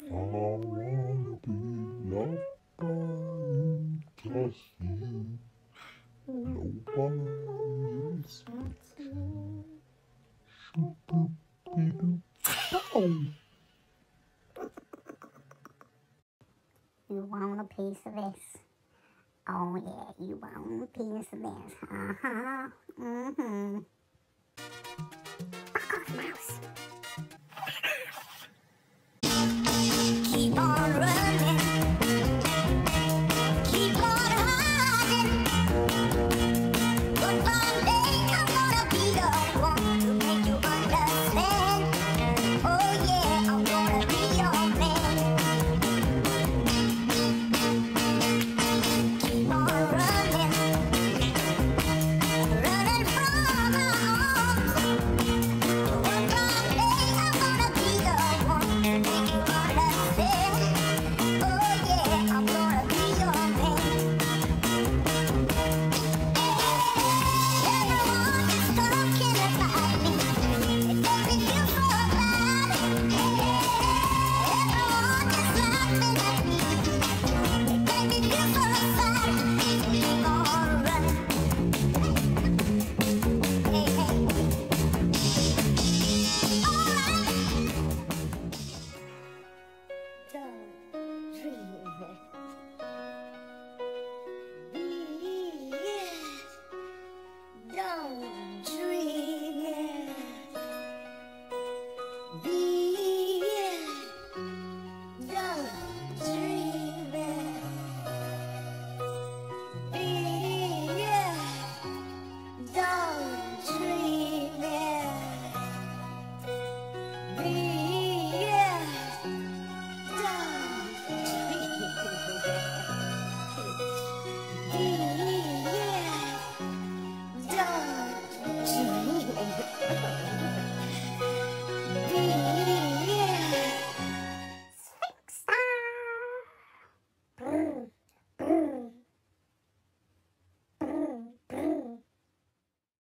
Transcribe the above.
I wanna be loved by you, just you. Nobody else but you. Shoop-a-dee-doo. Oh. You want a piece of this? Oh yeah, you want a piece of this? Uh-huh. Mm-hmm. Fuck off, mouse.